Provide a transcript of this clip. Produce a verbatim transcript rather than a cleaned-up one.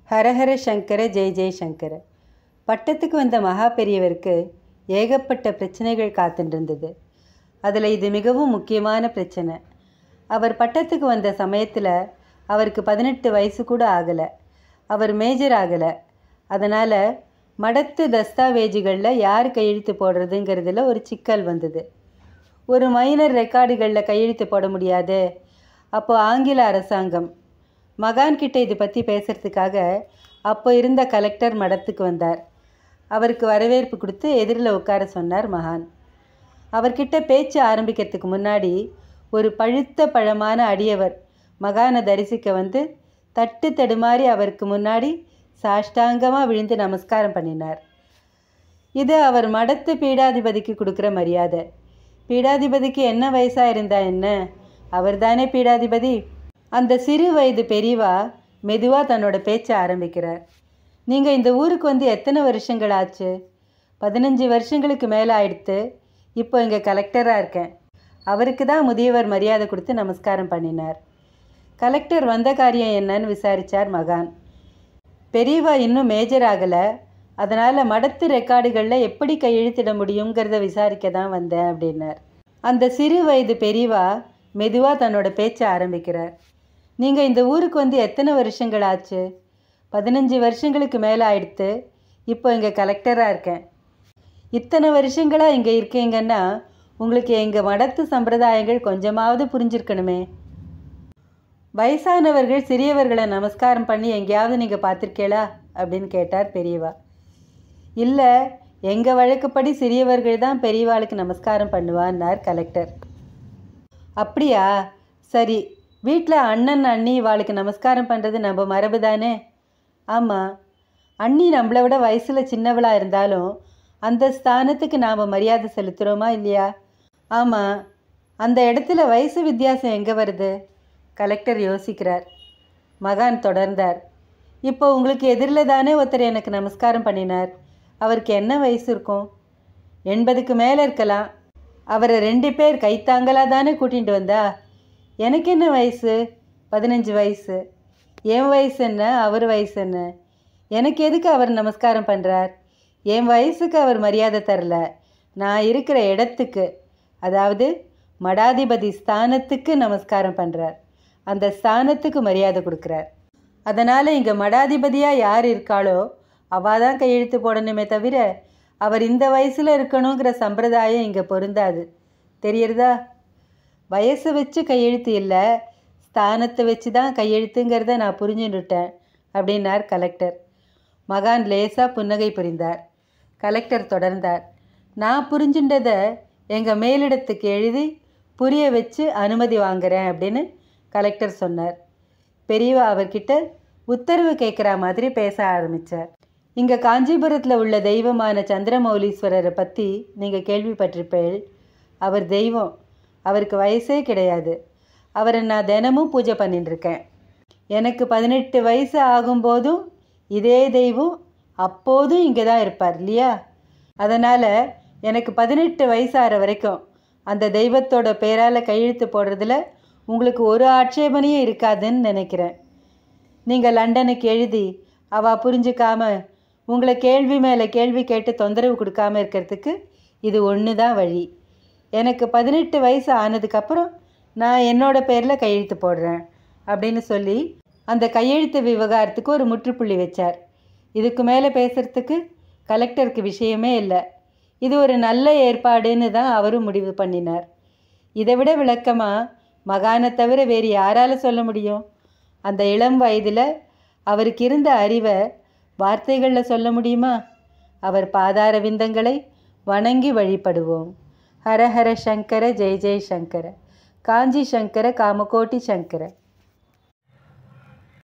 ஹரஹர சங்கர ஜெய் ஜெய் சங்கர. பட்டத்துக்கு வந்த மகா பெரியவருக்கு ஏகப்பட்ட பிரச்சனைகள் காத்துருந்தது. அதில் இது மிகவும் முக்கியமான பிரச்சனை. அவர் பட்டத்துக்கு வந்த சமயத்தில் அவருக்கு பதினெட்டு வயசு கூட ஆகலை. அவர் மேஜர் ஆகலை. அதனால் மடத்து தஸ்தாவேஜுகளில் யார் கையெழுத்து போடுறதுங்கிறதுல ஒரு சிக்கல் வந்தது. ஒரு மைனர் ரெக்கார்டுகளில் கையெழுத்து போட முடியாது. அப்போது ஆங்கில அரசாங்கம் மகான்கிட்ட இது பற்றி பேசுகிறதுக்காக அப்போ இருந்த கலெக்டர் மடத்துக்கு வந்தார். அவருக்கு வரவேற்பு கொடுத்து எதிரில் உட்கார சொன்னார் மகான். அவர்கிட்ட பேச்சு ஆரம்பிக்கிறதுக்கு முன்னாடி ஒரு பழுத்த பழமான அடியவர் மகானை தரிசிக்க வந்து தட்டு தடுமாறி அவருக்கு முன்னாடி சாஷ்டாங்கமாக விழுந்து நமஸ்காரம் பண்ணினார். இது அவர் மடத்து பீடாதிபதிக்கு கொடுக்குற மரியாதை. பீடாதிபதிக்கு என்ன வயசாக இருந்தா என்ன, அவர் தானே பீடாதிபதி. அந்த சிறு வயது பெரியவா மெதுவாக தன்னோட பேச்சை ஆரம்பிக்கிறார். நீங்கள் இந்த ஊருக்கு வந்து எத்தனை வருஷங்கள் ஆச்சு? பதினஞ்சு வருஷங்களுக்கு மேலே ஆயிடுத்து. இப்போ இங்கே கலெக்டராக இருக்கேன். அவருக்கு தான் முதியவர் மரியாதை கொடுத்து நமஸ்காரம் பண்ணினார். கலெக்டர் வந்த காரியம் என்னன்னு விசாரித்தார் மகான். பெரியவா இன்னும் மேஜர் ஆகலை. அதனால் மடத்து ரெக்கார்டுகளில் எப்படி கையெழுத்திட முடியுங்கிறத விசாரிக்க தான் வந்தேன் அப்படின்னார். அந்த சிறு வயது பெரியவா மெதுவாக தன்னோட பேச்சை ஆரம்பிக்கிறார். நீங்கள் இந்த ஊருக்கு வந்து எத்தனை வருஷங்கள் ஆச்சு? பதினஞ்சு வருஷங்களுக்கு மேலே ஆயிடுத்து. இப்போ இங்கே கலெக்டராக இருக்கேன். இத்தனை வருஷங்களாக இங்கே இருக்கீங்கன்னா உங்களுக்கு எங்கள் மடத்து சம்பிரதாயங்கள் கொஞ்சமாவது புரிஞ்சிருக்கணுமே. வயசானவர்கள் சிறியவர்களை நமஸ்காரம் பண்ணி எங்கேயாவது நீங்கள் பார்த்துருக்கீங்களா அப்படின்னு கேட்டார் பெரியவா. இல்லை, எங்கள் வழக்கப்படி சிறியவர்கள் தான் பெரியவாளுக்கு நமஸ்காரம் பண்ணுவான்னார் கலெக்டர். அப்படியா, சரி. வீட்டில் அண்ணன் அண்ணி இவாளுக்கு நமஸ்காரம் பண்ணுறது நம்ம மரபு தானே? ஆமாம். அண்ணி நம்மளை விட வயசில் சின்னவளாக இருந்தாலும் அந்த ஸ்தானத்துக்கு நாம் மரியாதை செலுத்துகிறோமா இல்லையா? ஆமாம். அந்த இடத்துல வயசு வித்தியாசம் எங்கே வருது? கலெக்டர் யோசிக்கிறார். மகான் தொடர்ந்தார். இப்போ உங்களுக்கு எதிரில் தானே ஒருத்தர் எனக்கு நமஸ்காரம் பண்ணினார். அவருக்கு என்ன வயசு இருக்கும்? எண்பதுக்கு மேலே இருக்கலாம். அவரை ரெண்டு பேர் கைத்தாங்களாக தானே கூட்டிகிட்டு வந்தா. எனக்கு என்ன வயசு? பதினஞ்சு வயசு. என் வயசு என்ன, அவர் வயசு என்ன? எனக்கு எதுக்கு அவர் நமஸ்காரம் பண்ணுறார்? என் வயசுக்கு அவர் மரியாதை தரல. நான் இருக்கிற இடத்துக்கு, அதாவது மடாதிபதி ஸ்தானத்துக்கு நமஸ்காரம் பண்ணுறார். அந்த ஸ்தானத்துக்கு மரியாதை கொடுக்குறார். அதனால் இங்கே மடாதிபதியாக யார் இருக்காளோ அவள் தான் கையெழுத்து போடணுமே தவிர அவர் இந்த வயசில் இருக்கணுங்கிற சம்பிரதாயம் இங்கே பொருந்தாது. தெரியறதா? வயசை வச்சு கையெழுத்து இல்லை, ஸ்தானத்தை வச்சு தான் கையெழுத்துங்கிறத நான் புரிஞ்சுன்னுட்டேன் அப்படின்னார் கலெக்டர். மகான் லேசாக புன்னகை புரிந்தார். கலெக்டர் தொடர்ந்தார். நான் புரிஞ்சுன்றதை எங்கள் மேலிடத்துக்கு எழுதி புரிய வச்சு அனுமதி வாங்குறேன் அப்படின்னு கலெக்டர் சொன்னார். பெரியவா அவர்கிட்ட உத்தரவு கேட்குற மாதிரி பேச ஆரம்பித்தார். இங்கே காஞ்சிபுரத்தில் உள்ள தெய்வமான சந்திரமௌலீஸ்வரரை பற்றி நீங்கள் கேள்விப்பட்டிருப்பீள். அவர் தெய்வம். அவருக்கு வயசே கிடையாது. அவரை நான் தினமும் பூஜை பண்ணிட்டுருக்கேன். எனக்கு பதினெட்டு வயசு ஆகும்போதும் இதே தெய்வம் அப்போதும் இங்கே தான் இருப்பார் இல்லையா? அதனால் எனக்கு பதினெட்டு வயசாகிற வரைக்கும் அந்த தெய்வத்தோட பேரால் கையெழுத்து போடுறதுல உங்களுக்கு ஒரு ஆட்சேபனையும் இருக்காதுன்னு நினைக்கிறேன். நீங்கள் லண்டனுக்கு எழுதி அவள் புரிஞ்சிக்காம உங்களை கேள்வி மேலே கேள்வி கேட்டு தொந்தரவு கொடுக்காமல் இருக்கிறதுக்கு இது ஒன்று தான் வழி. எனக்கு பதினெட்டு வயசு ஆனதுக்கப்புறம் நான் என்னோட பேரில் கையெழுத்து போடுறேன் அப்படின்னு சொல்லி அந்த கையெழுத்து விவகாரத்துக்கு ஒரு முற்றுப்புள்ளி வச்சார். இதுக்கு மேலே பேசுகிறதுக்கு கலெக்டருக்கு விஷயமே இல்லை. இது ஒரு நல்ல ஏற்பாடுன்னு தான் அவரும் முடிவு பண்ணினார். இதை விட விளக்கமாக மகானை தவிர வேறு யாரால் சொல்ல முடியும்? அந்த இளம் வயதில் அவருக்கு இருந்த அறிவை வார்த்தைகளில் சொல்ல முடியுமா? அவர் பாதார விந்தங்களை வணங்கி வழிபடுவோம். ஹரஹர சங்கர ஜெய் ஜெய் சங்கர. காஞ்சி சங்கர காமகோட்டி சங்கர.